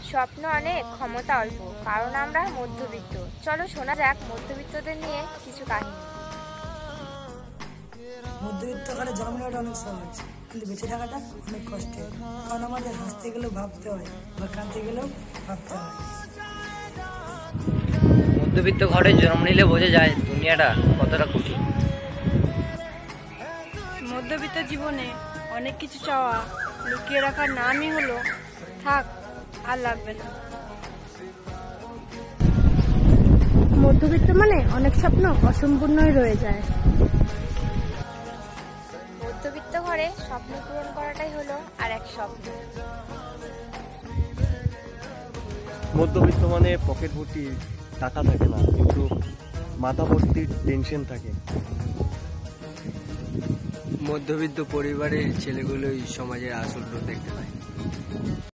স্বপ্ন অনেক, ক্ষমতা অল্প, কারণ আমরা মধ্যবিত্ত। চলো শোনা যাক মধ্যবিত্তদের নিয়ে কিছু কাহিনী। মধ্যবিত্ত ঘরে জন্ম নেওয়াটা অনেক সহজ, কিন্তু বেঁচে থাকাটা অনেক কষ্টের। কারণ আমাদের হাসতে গেলেও ভাবতে হয়, বা কাঁদতে গেলেও ভাবতে হয়। মধ্যবিত্ত ঘরে জন্ম নিলে বোঝা যায় দুনিয়াটা কতটা কঠিন। মধ্যবিত্ত জীবনে অনেক কিছু চাওয়া লুকিয়ে রাখার নামই হলো থাক আর লাগবে না। মধ্যবিত্ত মানে অনেক স্বপ্ন অসম্পূর্ণই রয়ে যায়। মধ্যবিত্ত ঘরে স্বপ্ন পূরণ করাটাই হলো আর এক স্বপ্ন। মধ্যবিত্ত মানে পকেট ভর্তি টাকা থাকে না, কিন্তু মাথা ভর্তি টেনশন থাকে। মধ্যবিত্ত পরিবারের ছেলেগুলোই সমাজের আসল রূপ দেখতে পায়।